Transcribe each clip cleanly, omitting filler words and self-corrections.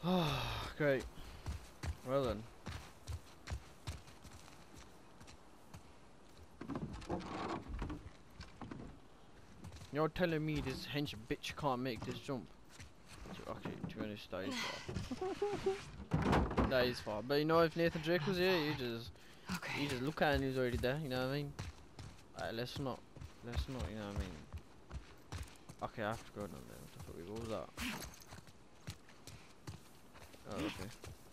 Great. Well then. You're telling me this hench bitch can't make this jump? Okay, to be honest, that is far. That is far. But you know, if Nathan Drake was here, you just look at him, he's already there. You know what I mean? Let's not. You know what I mean? Okay, I have to go down there. What was that? Oh, okay.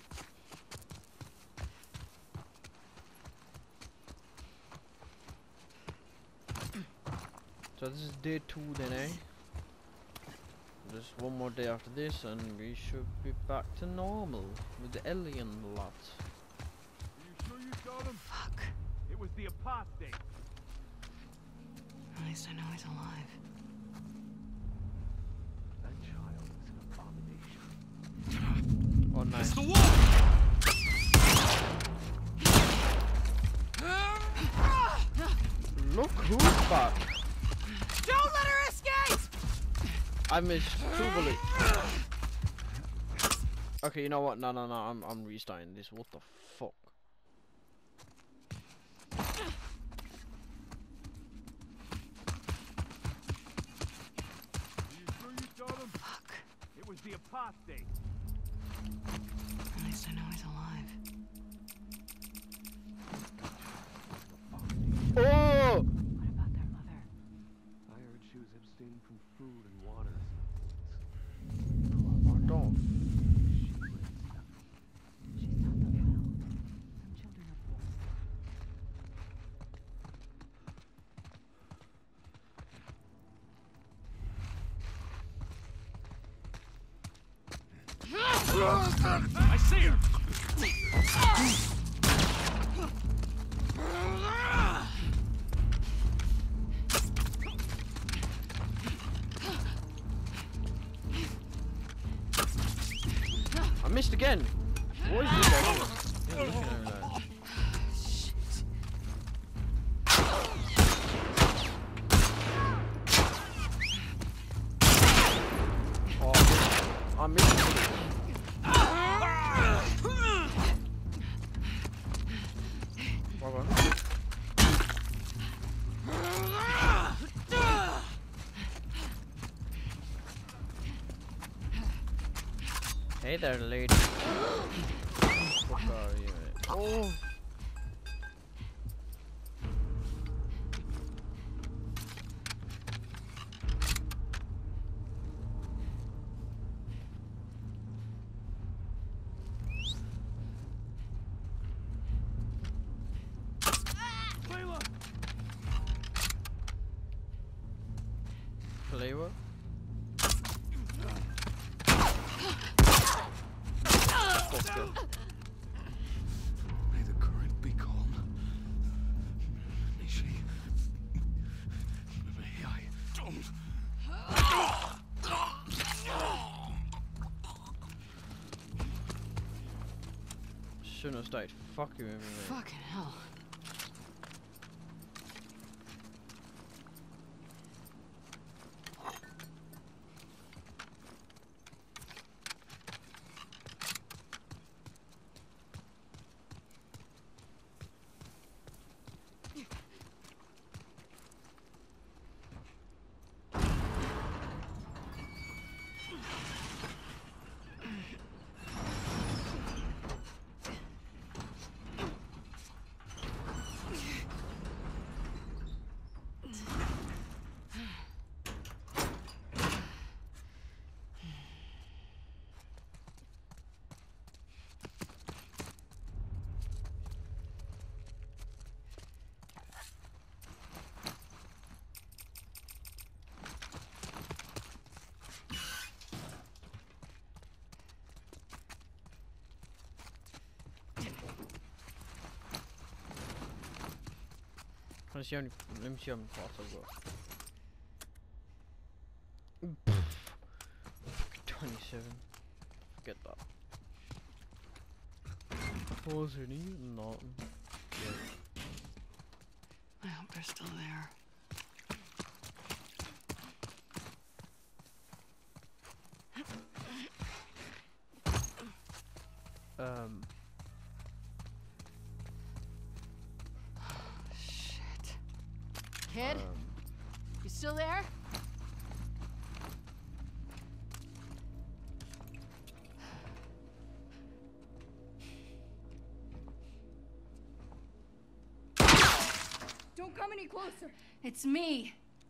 So this is day 2 then, eh? Just one more day after this and we should be back to normal with the alien lot. Are you sure you saw them? Fuck. It was the apostate. At least I know he's alive. That child is an abomination. Oh, nice. It's the wall! Look who's back! Don't let her escape! I missed 2 bullets. Okay, you know what? No, I'm restarting this. What the fuck? Are you sure you saw them? Fuck. It was the apostate. At least I know he's alive. Oh! What about their mother? I heard she was abstaining from food and water. Oh, don't. She's not the well. Some children are born. I see her! I missed again. What is this guy doing? Yeah, looking at me like. Oh, I missed it. Hey there, lady. Fuck are you? Oh. Layla! Flavor? May the current be calm. May she... May I don't... Shouldn't have started fucking with me, mate. Fucking hell. Let me see how many parts I've got. 27. Forget that. What was it? Nothing. Yeah. I hope they're still there. Shit. Kid? You still there? Don't come any closer. It's me.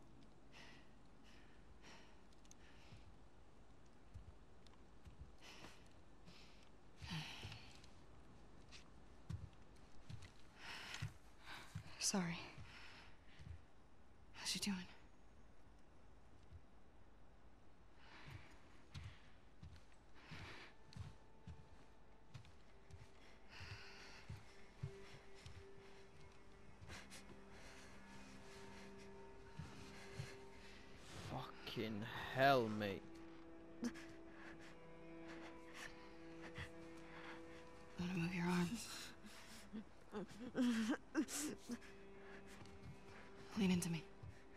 Sorry. How's she doing? Fucking hell, mate. I'm gonna move your arm. Lean into me.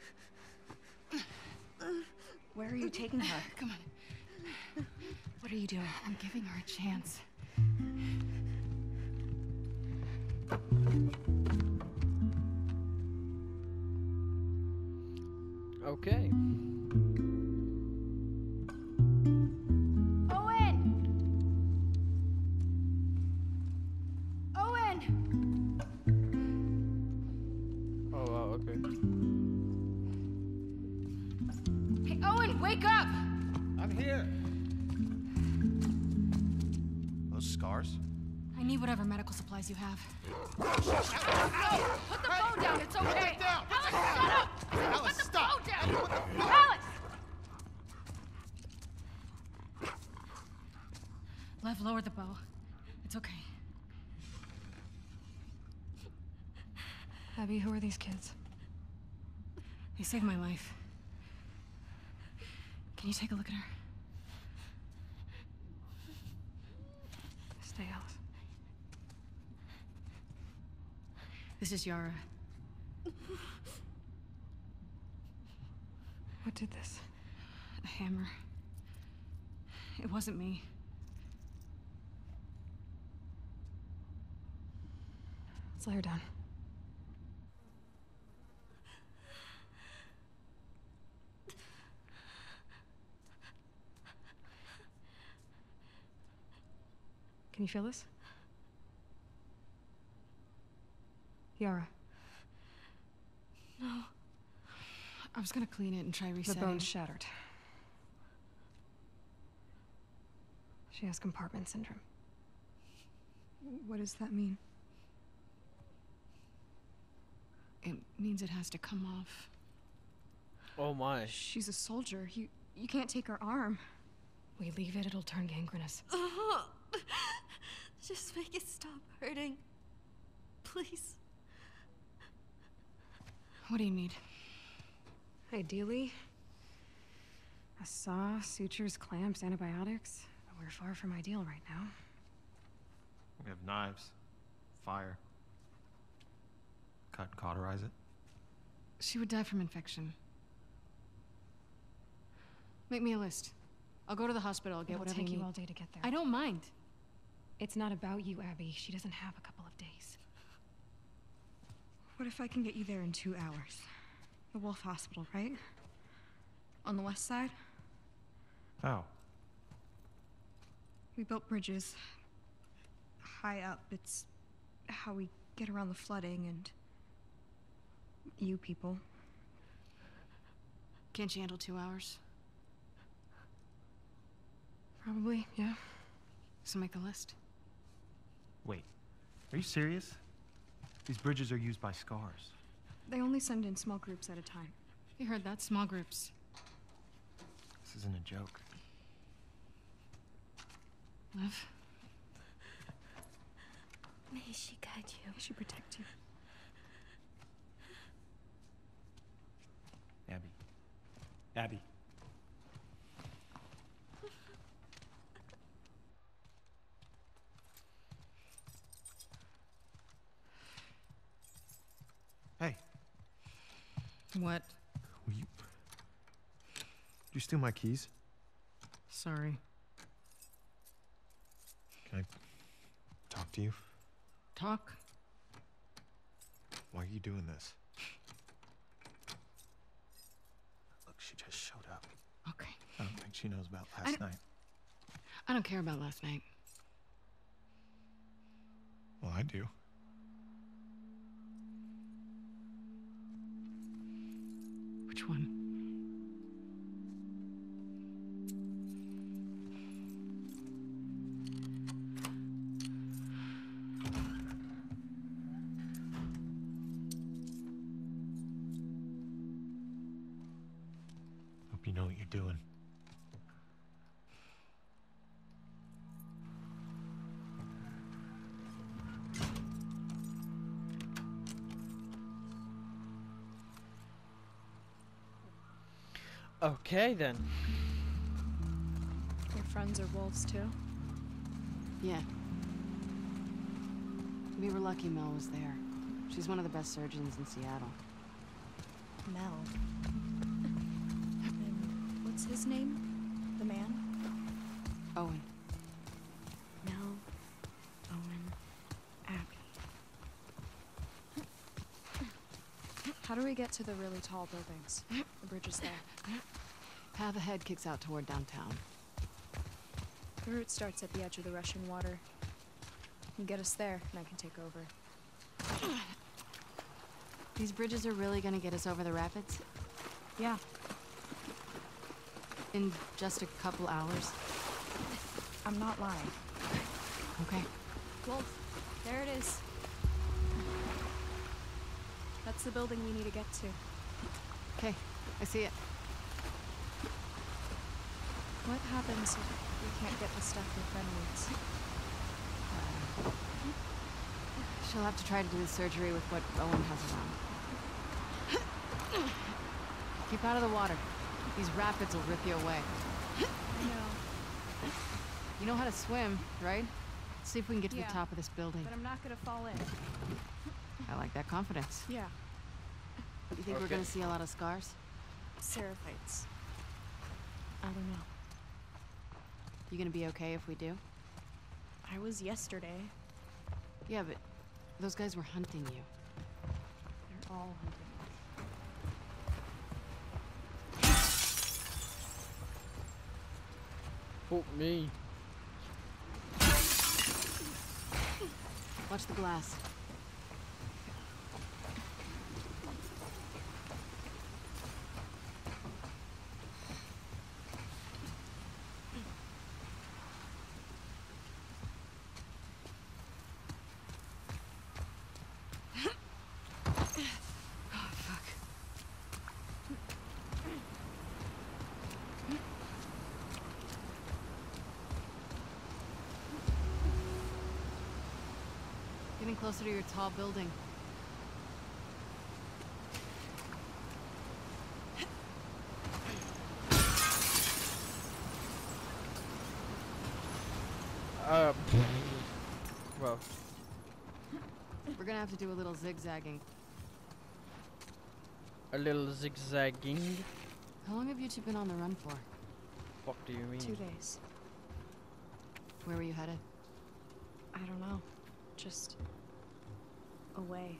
Where are you taking her? Come on. What are you doing? I'm giving her a chance. Okay. Owen! Owen! Oh wow, okay. Hey, Owen, wake up! I'm here. Those scars? I need whatever medical supplies you have. Ow! Put the phone down, it's okay! it down! Alex, shut up! Alice, Put the stop! phone down! What the fuck? Alex! Lev, lower the bow. It's okay. Abby, who are these kids? They saved my life. Can you take a look at her? Stay, Alice. This is Yara. What did this? A hammer. It wasn't me. Let's lay her down. Can you feel this? Yara. No. I was gonna clean it and try resetting. The bone's shattered. She has compartment syndrome. What does that mean? It means it has to come off. Oh my. She's a soldier. You can't take her arm. We leave it, it'll turn gangrenous. Just make it stop hurting. Please. What do you need? Ideally, a saw, sutures, clamps, antibiotics. But we're far from ideal right now. We have knives, fire. Cut and cauterize it. She would die from infection. Make me a list. I'll go to the hospital, I'll get It'll whatever take you you need. all day to get there. I don't mind. It's not about you, Abby. She doesn't have a couple of days. What if I can get you there in 2 hours? The Wolf Hospital, right? On the west side? How? We built bridges high up. It's how we get around the flooding and you people. Can't you handle 2 hours? Probably, yeah. So make a list. Wait, are you serious? These bridges are used by scars. They only send in small groups at a time. You heard that? Small groups. This isn't a joke. Lev? May she guide you. May she protect you. Abby. Abby. Hey, What? will you... Did you steal my keys? Sorry. Can talk to you? Talk? Why are you doing this? Look, she just showed up. Okay. I don't think she knows about last night. I don't care about last night. Well, I do. Which one? Hope you know what you're doing. Okay then. Your friends are wolves too? Yeah. We were lucky Mel was there. She's one of the best surgeons in Seattle. Mel. And what's his name? The man? Owen. Mel, Owen, Abby. How do we get to the really tall buildings? The bridge is there. Path ahead kicks out toward downtown. The route starts at the edge of the rushing water. You get us there, and I can take over. These bridges are really gonna get us over the rapids? Yeah. In just a couple hours? I'm not lying. Okay. Wolf, there it is. That's the building we need to get to. Okay, I see it. What happens if we can't get the stuff your friend needs? She'll have to try to do the surgery with what Owen has around. Keep out of the water. These rapids will rip you away. I know, You know how to swim, right? See if we can get to Yeah. the top of this building. but I'm not gonna fall in. I like that confidence. Yeah, You think we're Okay. gonna see a lot of scars? Seraphites. I don't know. You gonna be okay if we do? I was yesterday. Yeah, but those guys were hunting you. They're all hunting. Fuck me. Watch the glass. Oh, fuck. Getting closer to your tall building. Well, We're gonna have to do a little zigzagging. a little zigzagging. How long have you two been on the run for? What do you mean? 2 days. Where were you headed? I don't know. Just away.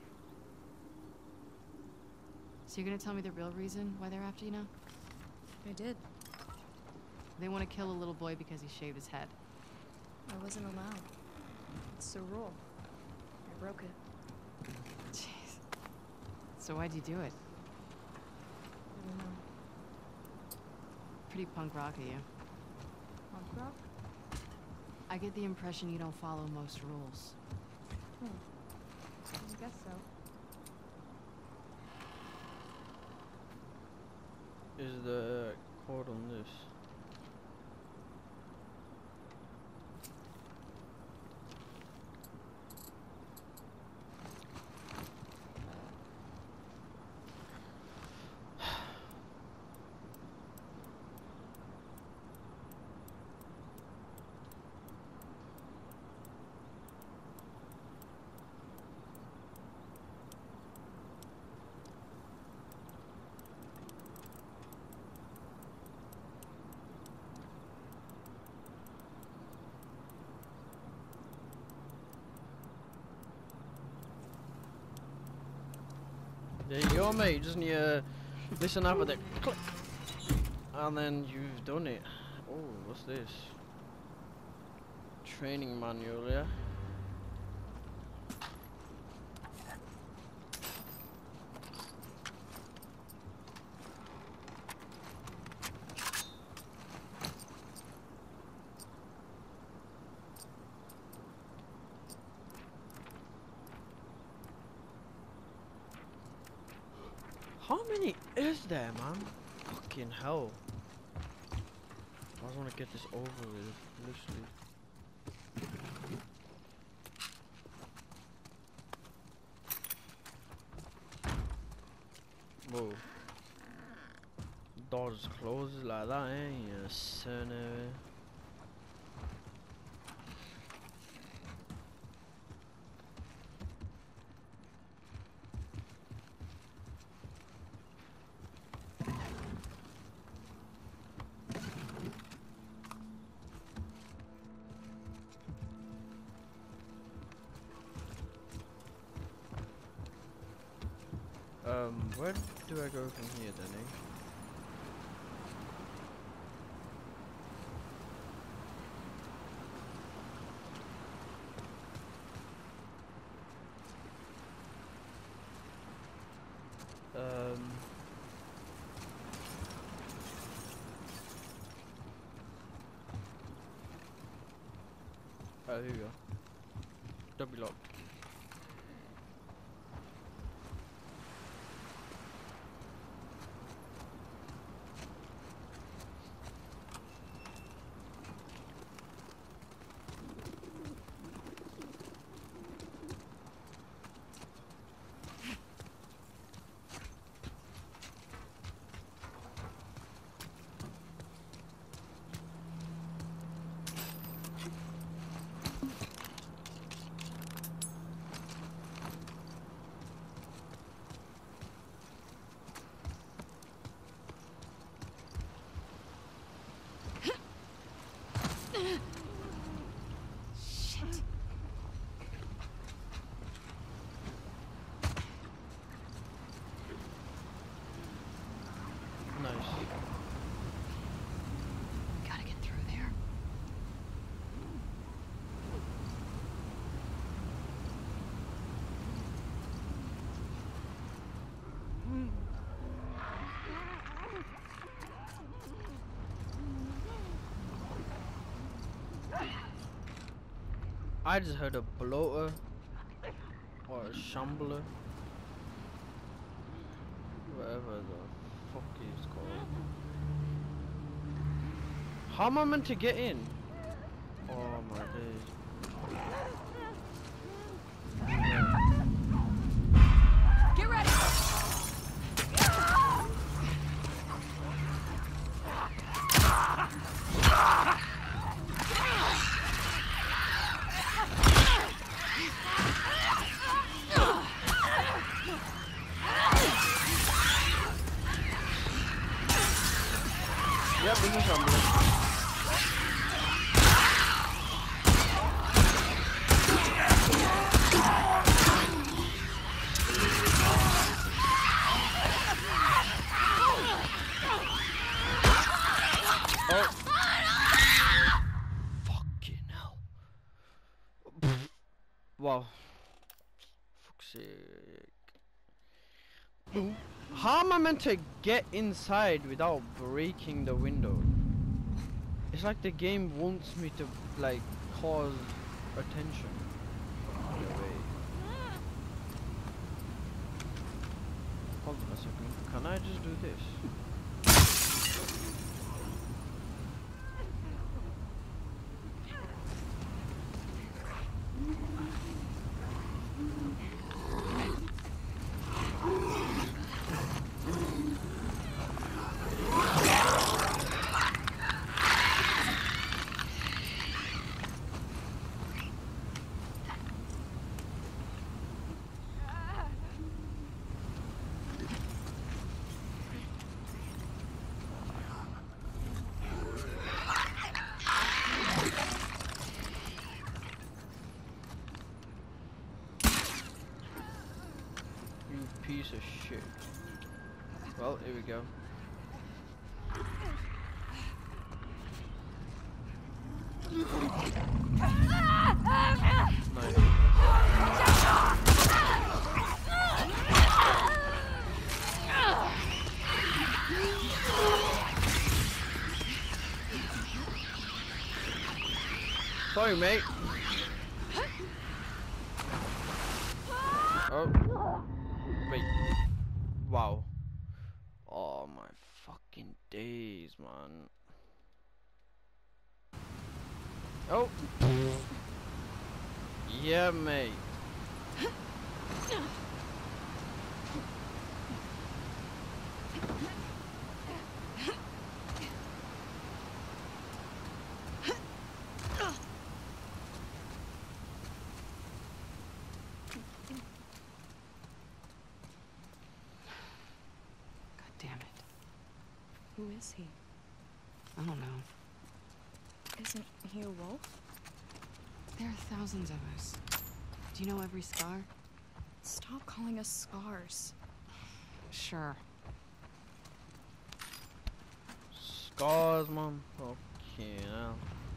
So you're gonna tell me the real reason why they're after you now? I did. They want to kill a little boy because he shaved his head. I wasn't allowed. It's the rule. I broke it. Jeez. So why'd you do it? I don't know. Pretty punk rock of you. Punk rock? I get the impression you don't follow most rules. I guess so. Is the code on this? There you go, mate. You just need to listen out for the click. And then you've done it. Oh, what's this? Training manual, yeah? How many is there, man? Fucking hell. I just want to get this over with, literally. Whoa. Doors closes like that, eh? You son of a... Where do I go from here then, eh? Oh, here we go. Double lock. Gotta get through there. I just heard a bloater or a shambler, whatever the fuck it's called. How am I meant to get in? Oh my days. Get ready! Yep, this is shambler. Wow. Fuck's sake. How am I meant to get inside without breaking the window? It's like the game wants me to, like, cause attention. Hold on a second. Can I just do this? piece of shit. Well, here we go. Nice. Sorry, mate. Oh. Wait. Wow. Oh my fucking days, man. Oh. Yeah, mate. Who is he? I don't know. Isn't he a wolf? There are thousands of us. Do you know every scar? Stop calling us scars. Sure. Scars, man. Okay, now.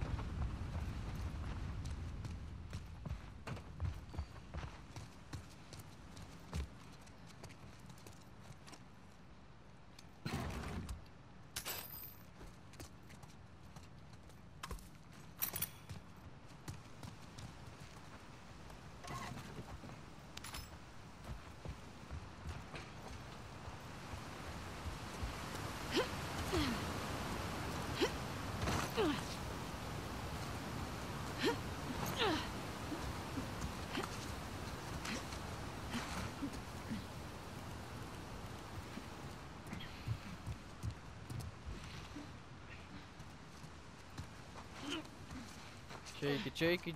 Jakey,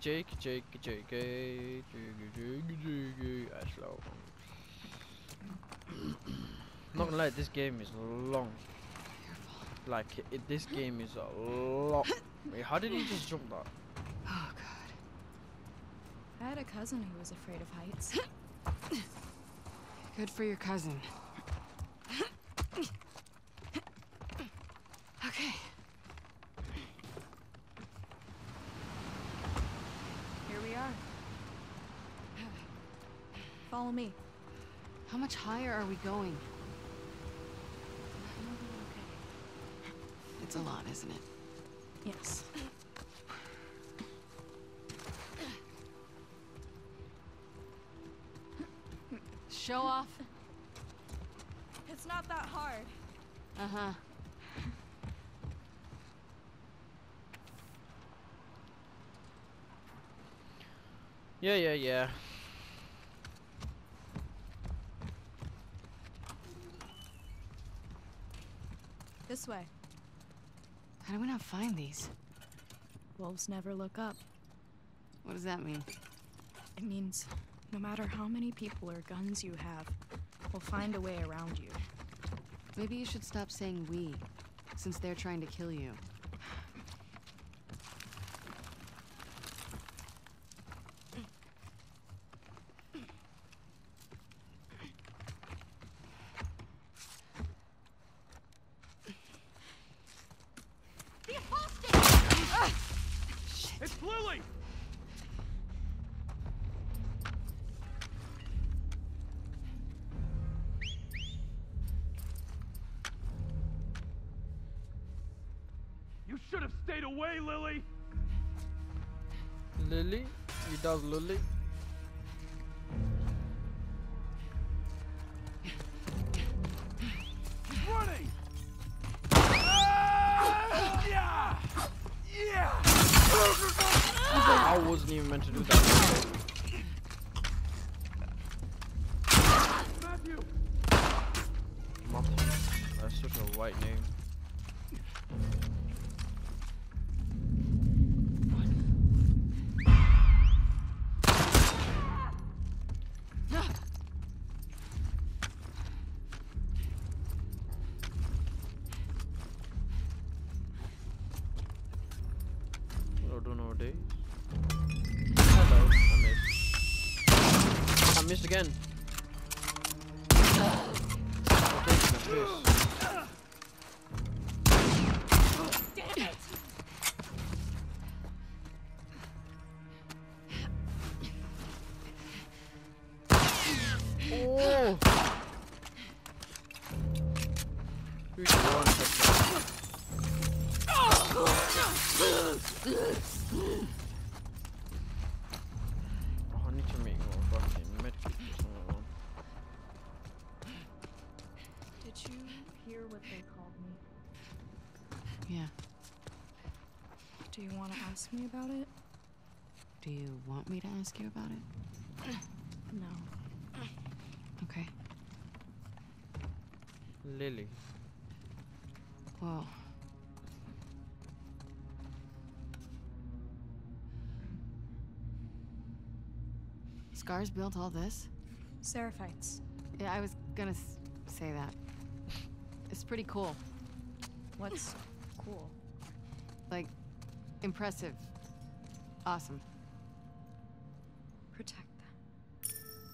that's slow. Not gonna lie, this game is long. Like, this game is a lot. Wait, how did he just jump that? Oh god. I had a cousin who was afraid of heights. Good for your cousin. Okay. Here we are. Follow me. How much higher are we going? It's a lot, isn't it? Yes. Show off. It's not that hard. Uh-huh. Yeah. This way. How do we not find these? Wolves never look up. What does that mean? It means no matter how many people or guns you have, we'll find a way around you. Maybe you should stop saying we, since they're trying to kill you. It's Lily! You should have stayed away, Lily! Lily? He does Lily? He's running! Yeah! I wasn't even meant to do that. Matthew! Matthew. That's such a white name. Nowadays. Hello, I missed. I missed again. this? Damn it! Oh! Who's the one Oh, I need to make more fucking medkits or something. Did you hear what they called me? Yeah. Do you want to ask me about it? Do you want me to ask you about it? No. Okay. Lily. Well. Scars built all this? Seraphites. Yeah, I was gonna say that. It's pretty cool. What's cool? Like, impressive. Awesome. Protect them.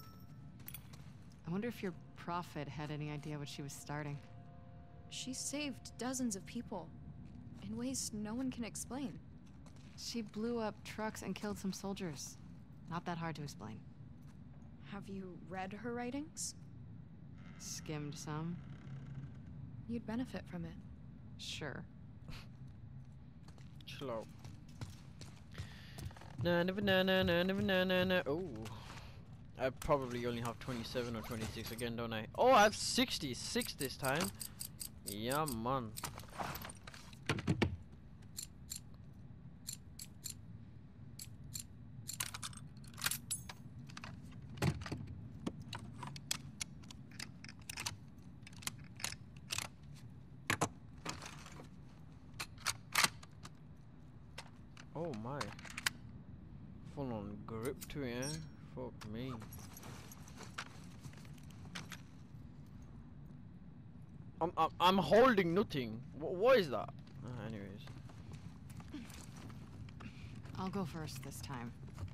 I wonder if your prophet had any idea what she was starting. She saved dozens of people in ways no one can explain. She blew up trucks and killed some soldiers. Not that hard to explain. Have you read her writings? Skimmed some? You'd benefit from it. Sure. Chill out. Na na na na na na na na. Oh. I probably only have 27 or 26 again, don't I? Oh, I have 66 this time. Yeah, man. Oh my. Full on grip too, yeah? Fuck me. I'm holding nothing. What is that? Anyways. I'll go first this time.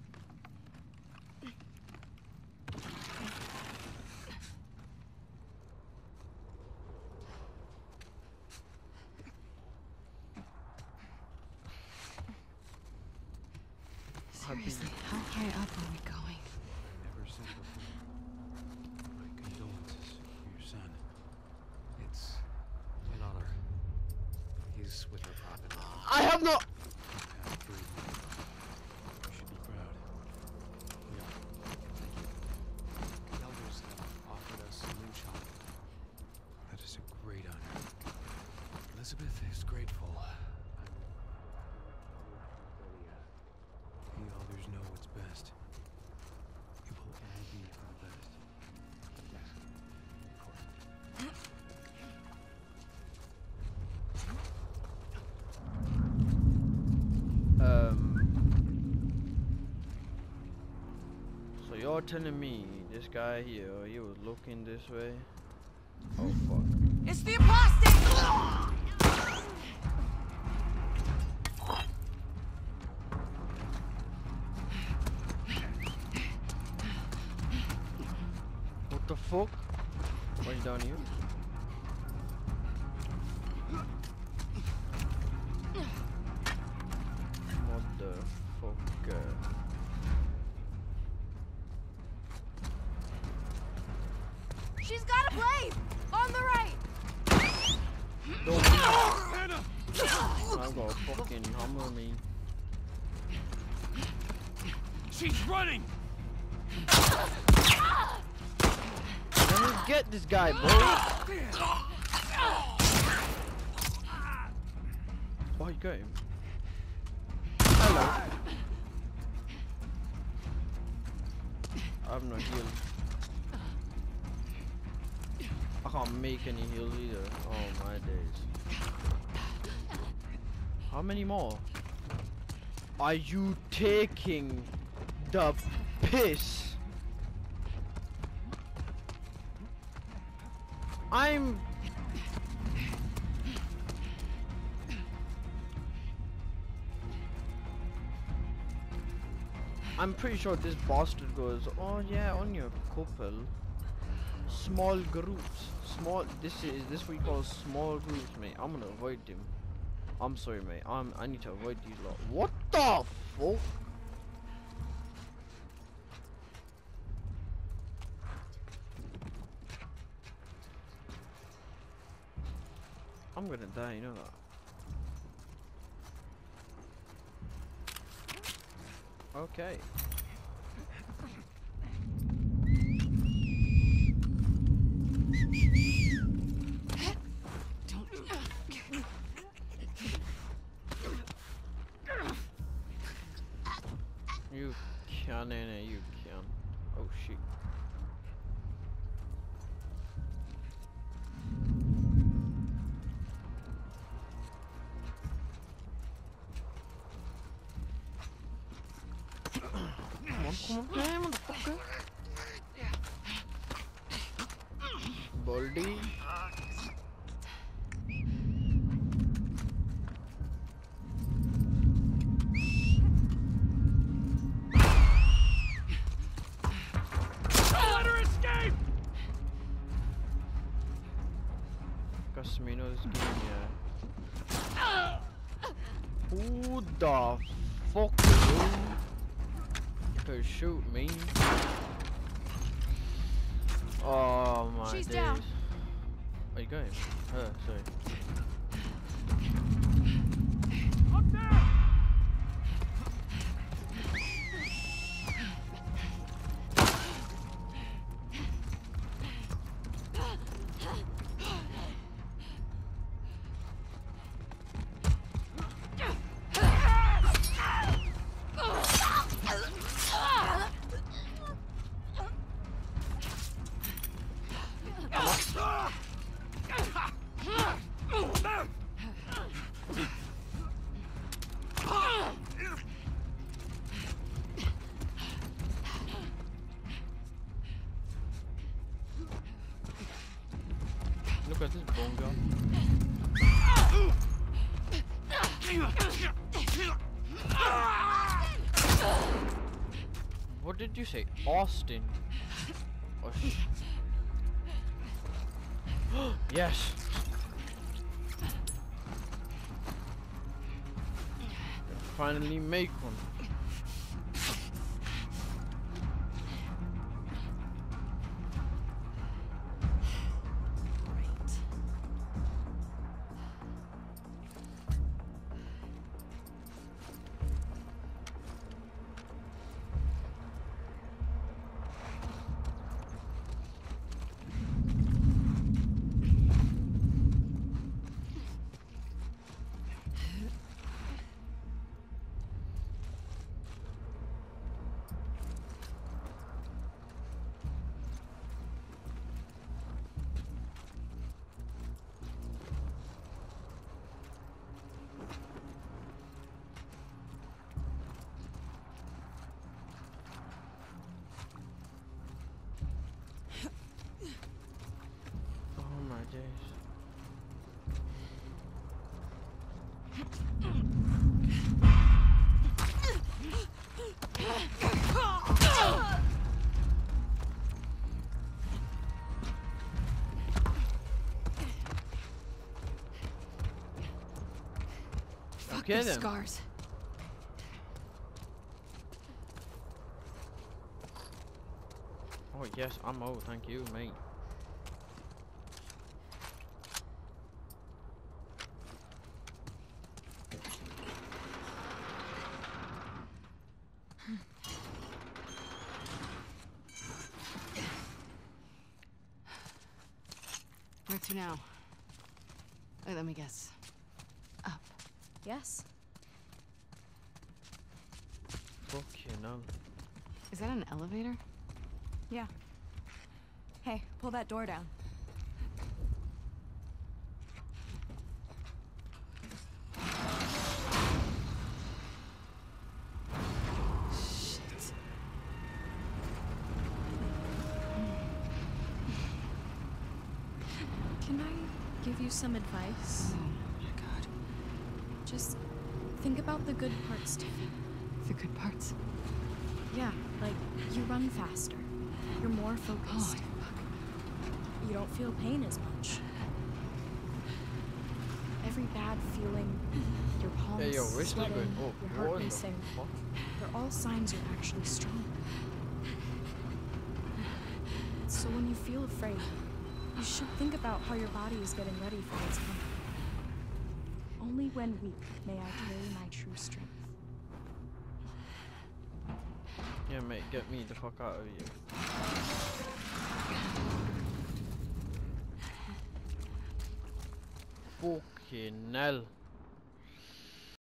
Seriously, how high up are we going? Never said before. My condolences for your son. It's an honor. He's with our prophet. I have not. Path through. You should be proud. We are. Thank you. The elders have offered us a new child. That is a great honor. Elizabeth is grateful. The elders know what's best. It will all be for the best. Yes, of course. So you're telling me this guy here, he was looking this way? Oh fuck. It's the apostate! What the fuck? What is down here? What the fuck? She's got a blade! On the right! Don't Hannah! I'm gonna fucking hammer me. She's running! Let me get this guy, bro. Oh, you got him. Hello. I have no heal. I can't make any heals either. Oh my days. How many more? Are you taking the piss? I'm pretty sure this bastard goes, oh yeah, on your couple. Small groups. This we call small groups, mate. I'm gonna avoid them. I'm sorry, mate. I need to avoid these lot. What the fuck? I'm gonna die, you know that. Okay. You can, Nana, you can. Oh shit. Come on, motherfucker. Baldy. Let her escape! Casimino's game, yeah. Who the fuck could shoot me? Oh my She's days. down. Are you going? Sorry. Up there! Look at this bongo. What did you say? Austin? Oh sh yes! Finally make one. Fuck Get these him. scars. Oh yes, I'm old, thank you, mate. Where to now? Wait, let me guess. Up. Yes. Fuck you know. Is that an elevator? Yeah. Hey, pull that door down. Shit. Can I give you some advice? Oh my god. Just think about the good parts, Tiffy. The good parts. Yeah, like you run faster. You're more focused. Holy fuck. you don't feel pain as much. Every bad feeling, your palms Hey, yo, wrist is sweating, going up. your What heart in the racing, fuck? they're all signs you're actually stronger. So when you feel afraid, you should think about how your body is getting ready for what's coming. Only when weak may I carry my true strength. Yeah, mate, get me the fuck out of here. Fucking hell.